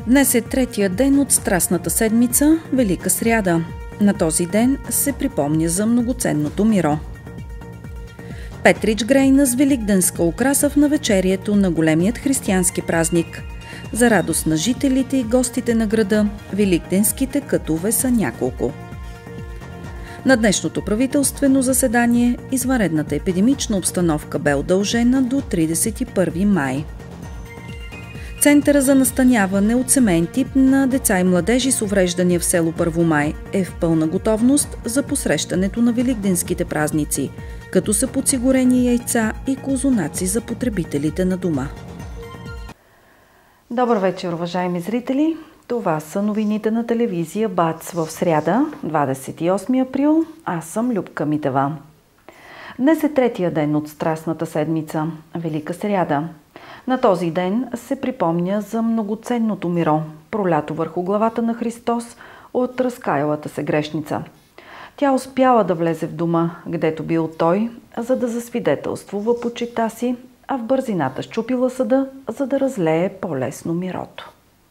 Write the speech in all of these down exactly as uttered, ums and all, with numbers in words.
Днес е третия ден от Страстната седмица, Велика сряда. На този ден се припомня за многоценното миро. Петрич Грейна с великденска украса в навечерието на големият християнски празник. За радост на жителите и гостите на града, великденските кътове са няколко. На днешното правителствено заседание извънредната епидемична обстановка бе удължена до тридесет и първи май. Центъра за настаняване от семейен тип на деца и младежи с увреждания в село Първомай е в пълна готовност за посрещането на великденските празници, като са подсигурени яйца и козунаци за потребителите на дома. Добър вечер, уважаеми зрители! Това са новините на телевизия БАЦ в сряда, двадесет и осми април. Аз съм Любка Митева. Днес е третия ден от Страстната седмица, Велика сряда. На този ден се припомня за многоценното миро, пролято върху главата на Христос от разкаялата се грешница. Тя успяла да влезе в дома, гдето бил той, за да засвидетелствува почита си, а в бързината счупила съда, за да разлее по-лесно мирото.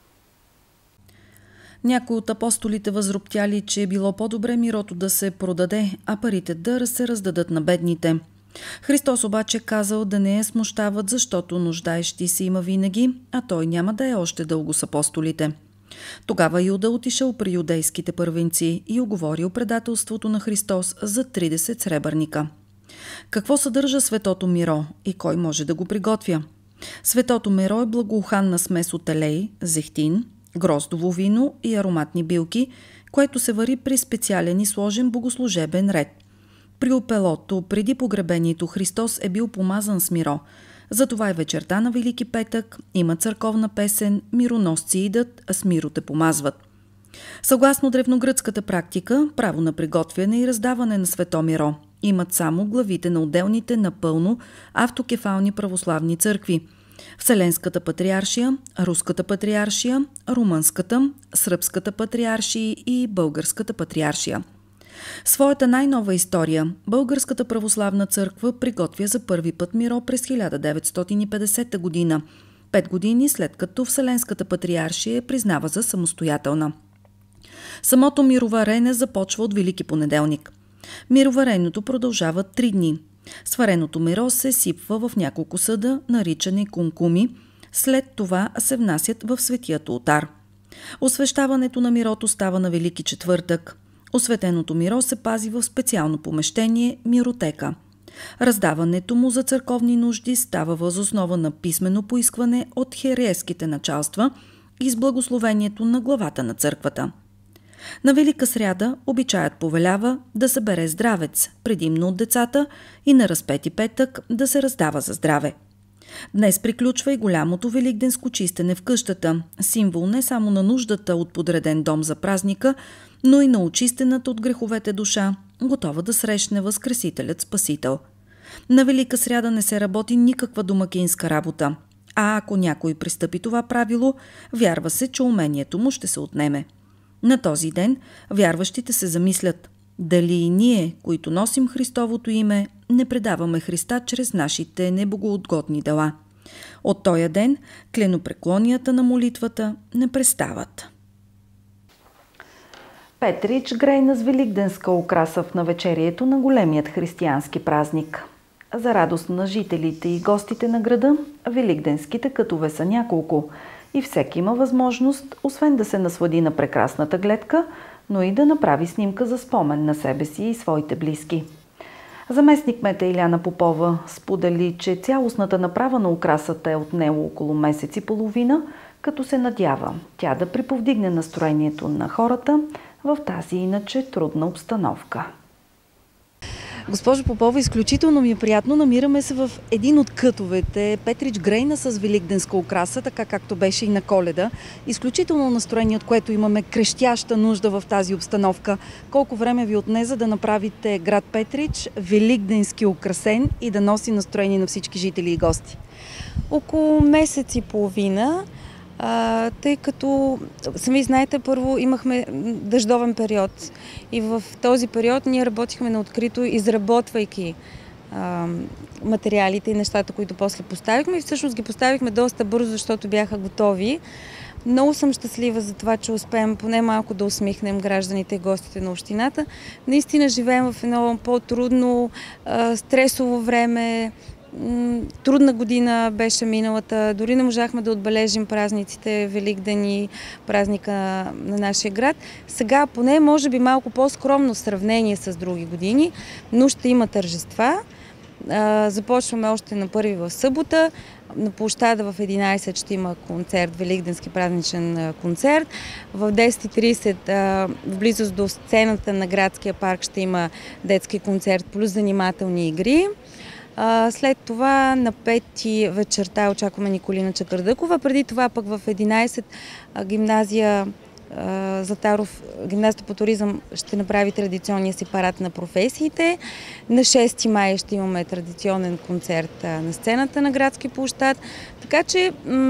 Някои от апостолите възроптяли, че е било по-добре мирото да се продаде, а парите да се раздадат на бедните. Христос обаче казал да не я смущават, защото нуждаещи се има винаги, а той няма да е още дълго с апостолите. Тогава Юда отишъл при юдейските първенци и уговорил предателството на Христос за тридесет сребърника. Какво съдържа светото миро и кой може да го приготвя? Светото миро е благоуханна смес от елей, зехтин, гроздово вино и ароматни билки, което се вари при специален и сложен богослужебен ред. При опелото, преди погребението, Христос е бил помазан с миро. Затова и вечерта на Велики петък има църковна песен «Мироносци идат, а с миро те помазват». Съгласно древногръцката практика, право на приготвяне и раздаване на свето миро имат само главите на отделните напълно автокефални православни църкви – Вселенската патриаршия, Руската патриаршия, Румънската, Сръбската патриаршия и Българската патриаршия. Своята най-нова история Българската православна църква приготвя за първи път миро през хиляда деветстотин и петдесета година, пет години след като Вселенската патриаршия признава за самостоятелна. Самото мироварене започва от Велики понеделник. Мироварението продължава три дни. Свареното миро се сипва в няколко съда, наричани кункуми, след това се внасят в светият олтар. Освещаването на мирото става на Велики четвъртък. Осветеното миро се пази в специално помещение – миротека. Раздаването му за църковни нужди става въз основа на писмено поискване от хиерееските началства и с благословението на главата на църквата. На Велика сряда обичаят повелява да се бере здравец, предимно от децата, и на Разпети петък да се раздава за здраве. Днес приключва и голямото великденско чистене в къщата, символ не само на нуждата от подреден дом за празника, но и на очистената от греховете душа, готова да срещне Възкресителят Спасител. На Велика сряда не се работи никаква домакинска работа, а ако някой пристъпи това правило, вярва се, че умението му ще се отнеме. На този ден вярващите се замислят дали и ние, които носим Христовото име, не предаваме Христа чрез нашите небогоугодни дела. От тоя ден кленопреклонията на молитвата не престават. Петрич Грейна с великденска украса в навечерието на големият християнски празник. За радост на жителите и гостите на града, великденските кътове са няколко и всеки има възможност, освен да се наслади на прекрасната гледка, но и да направи снимка за спомен на себе си и своите близки. Заместник кмета Иляна Попова сподели, че цялостната направа на украсата е отнело около месец и половина, като се надява тя да приповдигне настроението на хората в тази иначе трудна обстановка. Госпожо Попова, изключително ми е приятно. Намираме се в един от кътовете, Петрич Грейна с великденска украса, така както беше и на Коледа. Изключително настроение, от което имаме крещяща нужда в тази обстановка. Колко време ви отне, за да направите град Петрич великденски украсен и да носи настроение на всички жители и гости? Около месец и половина. А, тъй като, сами знаете, първо имахме дъждовен период и в този период ние работихме на открито, изработвайки а, материалите и нещата, които после поставихме, и всъщност ги поставихме доста бързо, защото бяха готови. Много съм щастлива за това, че успеем поне малко да усмихнем гражданите и гостите на общината. Наистина живеем в едно по-трудно, стресово време. Трудна година беше миналата. Дори не можахме да отбележим празниците, Великден и празника на нашия град. Сега поне може би малко по-скромно в сравнение с други години, но ще има тържества. Започваме още на първи в събота. На площада в единайсет ще има концерт, великденски празничен концерт. В десет и трийсет в близост до сцената на градския парк ще има детски концерт плюс занимателни игри. След това на пети вечерта очакваме Николина Чакърдъкова. Преди това пък в единайсет гимназия Златаров, гимназията по туризъм ще направи традиционния си парад на професиите. На шести май ще имаме традиционен концерт на сцената на градски площад. Така че,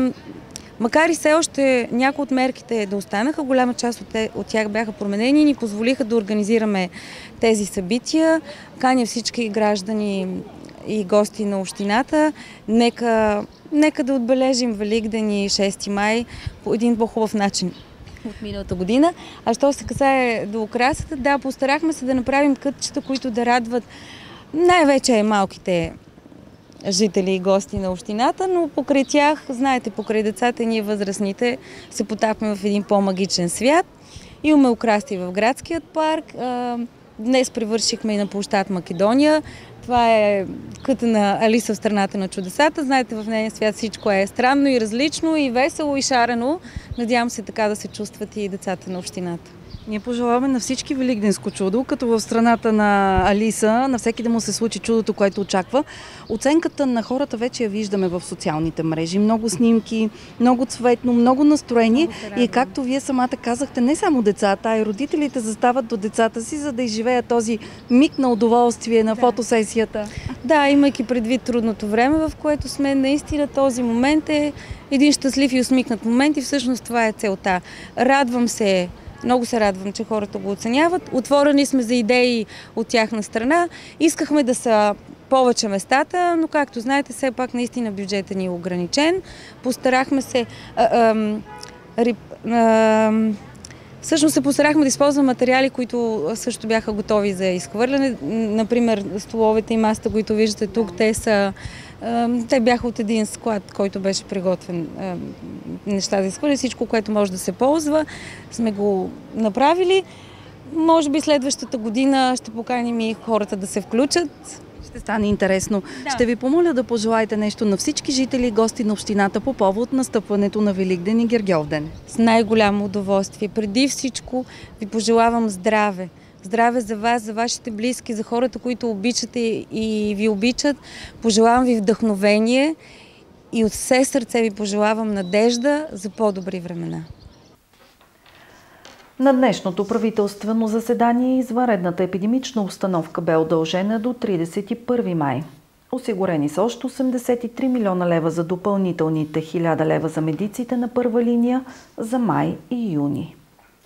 макар и все още някои от мерките да останаха, голяма част от, те, от тях бяха променени и ни позволиха да организираме тези събития. Каня всички граждани и гости на общината. Нека, нека да отбележим Великден и шести май по един по-хубав начин от миналата година. А що се касае до украсата, да, постарахме се да направим кътчета, които да радват най-вече малките жители и гости на общината, но покрай тях, знаете, покрай децата ние възрастните се потапваме в един по-магичен свят. Имаме украси в градският парк. Днес привършихме и на площад Македония. Това е къта на Алиса в страната на чудесата. Знаете, в нейния свят всичко е странно и различно, и весело, и шарено. Надявам се така да се чувстват и децата на общината. Ние пожелаваме на всички великденско чудо, като в страната на Алиса, на всеки да му се случи чудото, което очаква. Оценката на хората вече я виждаме в социалните мрежи. Много снимки, много цветно, много настроение. Много и както вие самата казахте, не само децата, а и родителите застават до децата си, за да изживеят този миг на удоволствие на да. фотосесията. Да, имайки предвид трудното време, в което сме, наистина този момент е един щастлив и усмихнат момент и всъщност това е целта. Радвам се, много се радвам, че хората го оценяват. Отворени сме за идеи от тяхна страна. Искахме да са повече местата, но както знаете, все пак наистина бюджетът ни е ограничен. Постарахме се... А, а, а, всъщност се постарахме да използваме материали, които също бяха готови за изхвърляне. Например, столовете и масата, които виждате тук, те са... Те бяха от един склад, който беше приготвен неща да изхвърля. Всичко, което може да се ползва, сме го направили. Може би следващата година ще поканим и хората да се включат. Ще стане интересно. Да. Ще ви помоля да пожелаете нещо на всички жители и гости на общината по повод настъпването на Великден и Гергьовден. С най-голямо удоволствие. Преди всичко ви пожелавам здраве. Здраве за вас, за вашите близки, за хората, които обичате и ви обичат. Пожелавам ви вдъхновение и от все сърце ви пожелавам надежда за по-добри времена. На днешното правителствено заседание извънредната епидемична обстановка бе удължена до тридесет и първи май. Осигурени са още осемдесет и три милиона лева за допълнителните хиляда лева за медиците на първа линия за май и юни.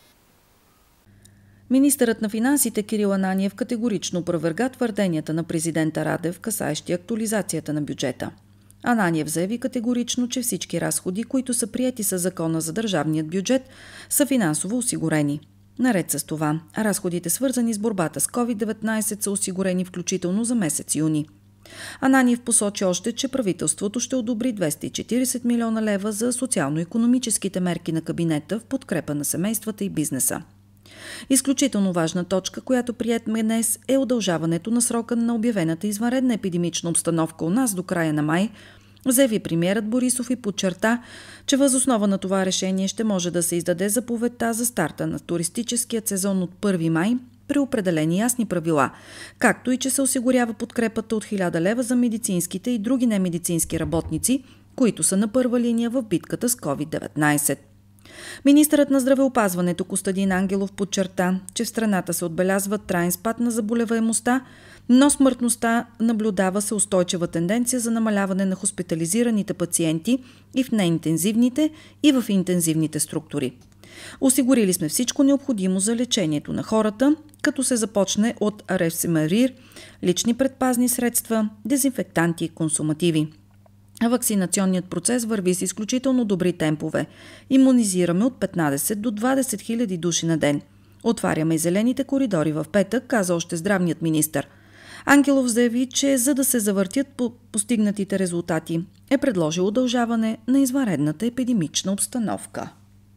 Министърът на финансите Кирил Ананиев категорично опроверга твърденията на президента Радев, касаещи актуализацията на бюджета. Ананиев заяви категорично, че всички разходи, които са приети със закона за държавният бюджет, са финансово осигурени. Наред с това, разходите, свързани с борбата с ковид деветнайсет, са осигурени включително за месец юни. Ананиев посочи още, че правителството ще одобри двеста и четиридесет милиона лева за социално-икономическите мерки на кабинета в подкрепа на семействата и бизнеса. Изключително важна точка, която приетме днес, е удължаването на срока на обявената извънредна епидемична обстановка у нас до края на май, заяви премиерът Борисов и подчерта, че въз основа на това решение ще може да се издаде заповедта за старта на туристическият сезон от първи май при определени ясни правила, както и че се осигурява подкрепата от хиляда лева за медицинските и други немедицински работници, които са на първа линия в битката с ковид деветнайсет. Министърът на здравеопазването Костадин Ангелов подчерта, че в страната се отбелязва траен спад на заболеваемостта, но смъртността наблюдава се устойчива тенденция за намаляване на хоспитализираните пациенти и в неинтензивните, и в интензивните структури. Осигурили сме всичко необходимо за лечението на хората, като се започне от ревсимарир, лични предпазни средства, дезинфектанти и консумативи. Вакцинационният процес върви с изключително добри темпове. Имунизираме от петнадесет до двадесет хиляди души на ден. Отваряме и зелените коридори в петък, каза още здравният министър. Ангелов заяви, че за да се завъртят по постигнатите резултати, е предложил удължаване на извънредната епидемична обстановка.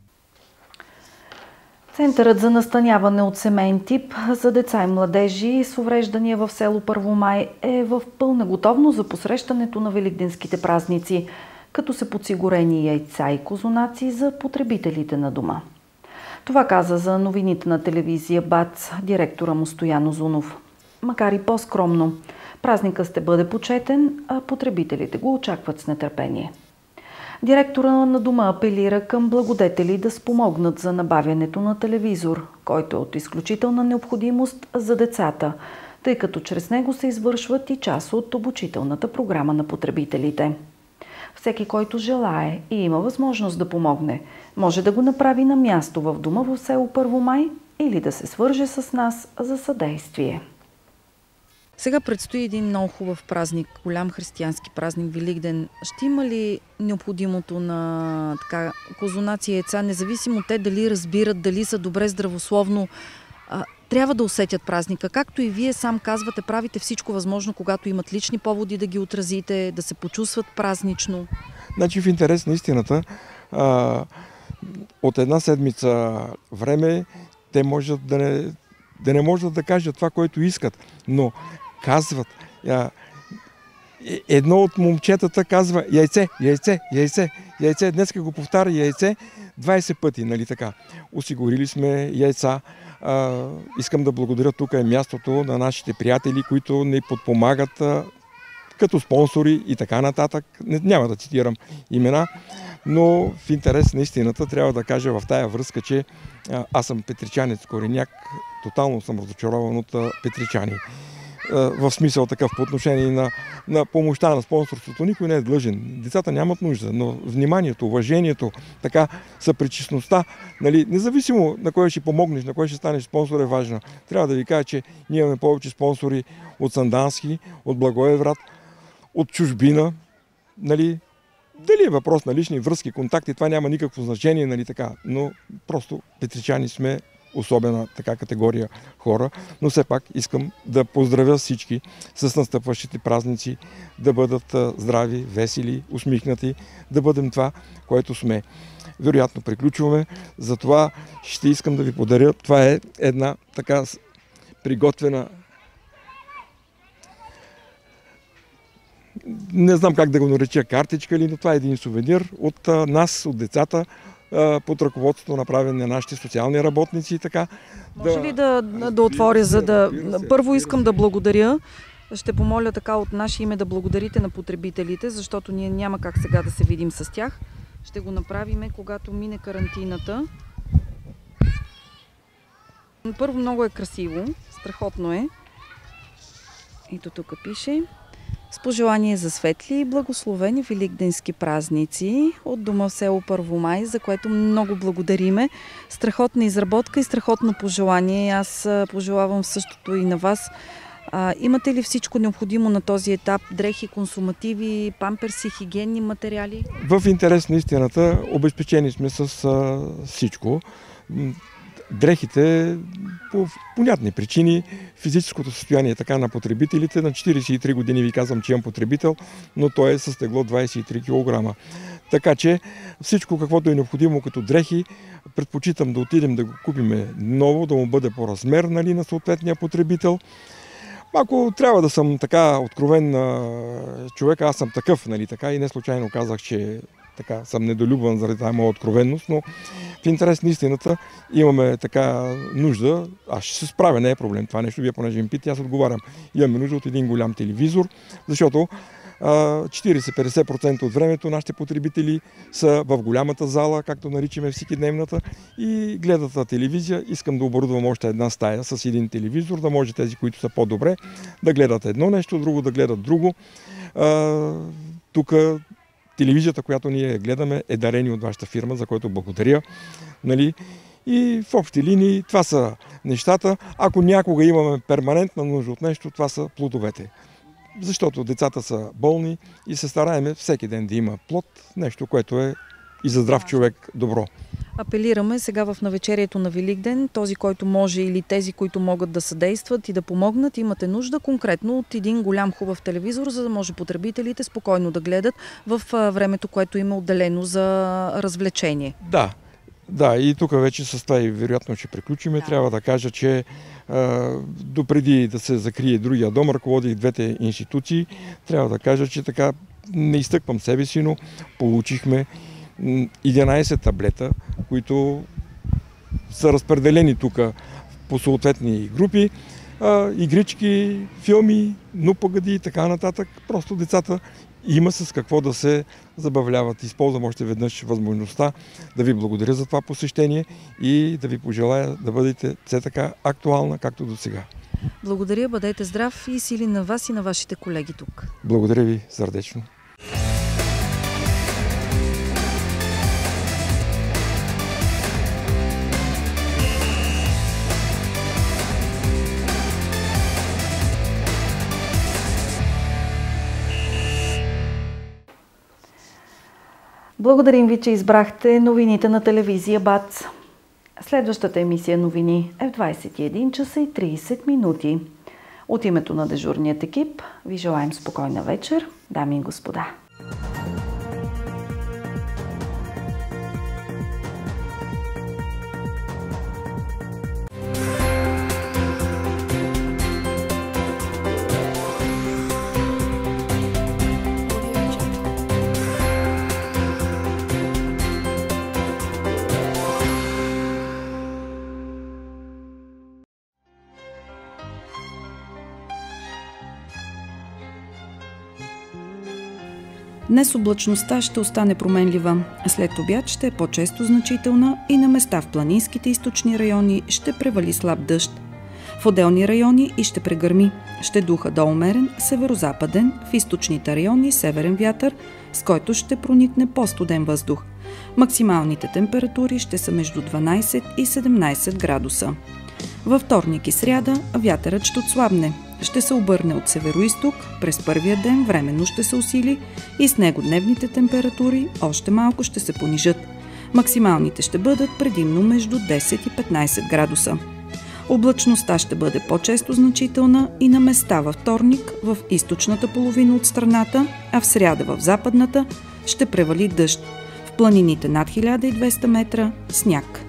Центърът за настаняване от семейен тип за деца и младежи с увреждания в село Първомай е в пълна готовност за посрещането на великденските празници, като са подсигурени яйца и козунаци за потребителите на дома. Това каза за новините на телевизия БАЦ директора му Стоян Узунов. Макар и по-скромно, празникът ще бъде почетен, а потребителите го очакват с нетърпение. Директора на дома апелира към благодетели да спомогнат за набавянето на телевизор, който е от изключителна необходимост за децата, тъй като чрез него се извършват и част от обучителната програма на потребителите. Всеки, който желае и има възможност да помогне, може да го направи на място в дома в село Първомай или да се свърже с нас за съдействие. Сега предстои един много хубав празник, голям християнски празник, Великден. Ще има ли необходимото на така, козунаци и яйца, независимо те дали разбират, дали са добре здравословно, а, трябва да усетят празника. Както и вие сам казвате, правите всичко възможно, когато имат лични поводи да ги отразите, да се почувстват празнично. Значи в интерес на истината, а, от една седмица време те можат да не, да не можат да кажат това, което искат, но казват. Едно от момчетата казва яйце, яйце, яйце, яйце. Днеска го повтаря яйце двадесет пъти, нали така. Осигурили сме яйца. А, искам да благодаря, тук е мястото на нашите приятели, които ни подпомагат а, като спонсори и така нататък. Не, няма да цитирам имена, но в интерес на истината трябва да кажа в тая връзка, че а, аз съм петричанец кореняк, тотално съм разочарован от а, петричани. В смисъл такъв по отношение на, на помощта, на спонсорството. Никой не е длъжен. Децата нямат нужда, но вниманието, уважението, така съпричастността, нали, независимо на кой ще помогнеш, на кой ще станеш спонсор е важна. Трябва да ви кажа, че ние имаме повече спонсори от Сандански, от Благоевград, от чужбина. Нали, дали е въпрос на лични връзки, контакти, това няма никакво значение, нали, така, но просто петричани сме особена така категория хора, но все пак искам да поздравя всички с настъпващите празници, да бъдат здрави, весели, усмихнати, да бъдем това, което сме. Вероятно приключваме, затова ще искам да ви подаря. Това е една така приготвена, не знам как да го нареча, картичка ли, но това е един сувенир от нас, от децата, под ръководството на правене на нашите социални работници и така. Може ли да, да отворя, за да... Първо искам да благодаря. Ще помоля така от наше име да благодарите на потребителите, защото ние няма как сега да се видим с тях. Ще го направим, когато мине карантината. Първо, много е красиво, страхотно е. Ето тук пише: с пожелание за светли и благословени великденски празници от дома в село Първомай, за което много благодариме. Страхотна изработка и страхотно пожелание. Аз пожелавам същото и на вас. А, имате ли всичко необходимо на този етап? Дрехи, консумативи, памперси, хигиенни материали? В интерес на истината обезпечени сме с а, всичко. Дрехите, по понятни причини, физическото състояние така на потребителите. На четиридесет и три години ви казвам, че имам потребител, но той е с тегло двадесет и три килограма. Така че всичко, каквото е необходимо като дрехи, предпочитам да отидем да го купим ново, да му бъде по размер, нали, на съответния потребител. Ако трябва да съм така откровен човек, аз съм такъв, нали, така, и не случайно казах, че така съм недолюбван заради тази моя откровенност, но в интерес на истината имаме така нужда, аз ще се справя, не е проблем това нещо, вие понеже им питате, аз отговарям. Имаме нужда от един голям телевизор, защото четиридесет до петдесет процента от времето нашите потребители са в голямата зала, както наричаме всекидневната, и гледат телевизия. Искам да оборудвам още една стая с един телевизор, да може тези, които са по-добре, да гледат едно нещо, друго да гледат друго. Тук телевизията, която ние гледаме, е дарение от вашата фирма, за което благодаря. Нали? И в общи линии това са нещата. Ако някога имаме перманентна нужда от нещо, това са плодовете. защото децата са болни и се стараеме всеки ден да има плод, нещо, което е и за здрав човек добро. Апелираме сега в навечерието на Великден, този, който може или тези, които могат да съдействат и да помогнат, имате нужда конкретно от един голям хубав телевизор, за да може потребителите спокойно да гледат в времето, което им е отделено за развлечение. Да, да, и тук вече с това и вероятно ще приключиме. Да. Трябва да кажа, че а, допреди да се закрие другия дом, ръководих двете институции. Трябва да кажа, че така не изтъквам себе си, но получихме единайсет таблета, които са разпределени тук по съответни групи, а, игрички, филми, ну погоди и така нататък. Просто децата има с какво да се забавляват. Използвам още веднъж възможността да ви благодаря за това посещение и да ви пожелая да бъдете все така актуална, както до сега. Благодаря, бъдете здрав и сили на вас и на вашите колеги тук. Благодаря ви сърдечно. Благодарим ви, че избрахте новините на телевизия БАЦ. Следващата емисия новини е в двайсет и един часа и трийсет минути. От името на дежурният екип ви желаем спокойна вечер, дами и господа. Днес облачността ще остане променлива. След обяд ще е по-често значителна и на места в планинските източни райони ще превали слаб дъжд. В отделни райони и ще прегърми. Ще духа до умерен северозападен, в източните райони северен вятър, с който ще проникне по-студен въздух. Максималните температури ще са между дванайсет и седемнайсет градуса. Във вторник и сряда вятърът ще отслабне. Ще се обърне от североизток, през първия ден временно ще се усили и с него дневните температури още малко ще се понижат. Максималните ще бъдат предимно между десет и петнайсет градуса. Облачността ще бъде по-често значителна и на места във вторник в източната половина от страната, а в сряда в западната ще превали дъжд. В планините над хиляда и двеста метра сняг.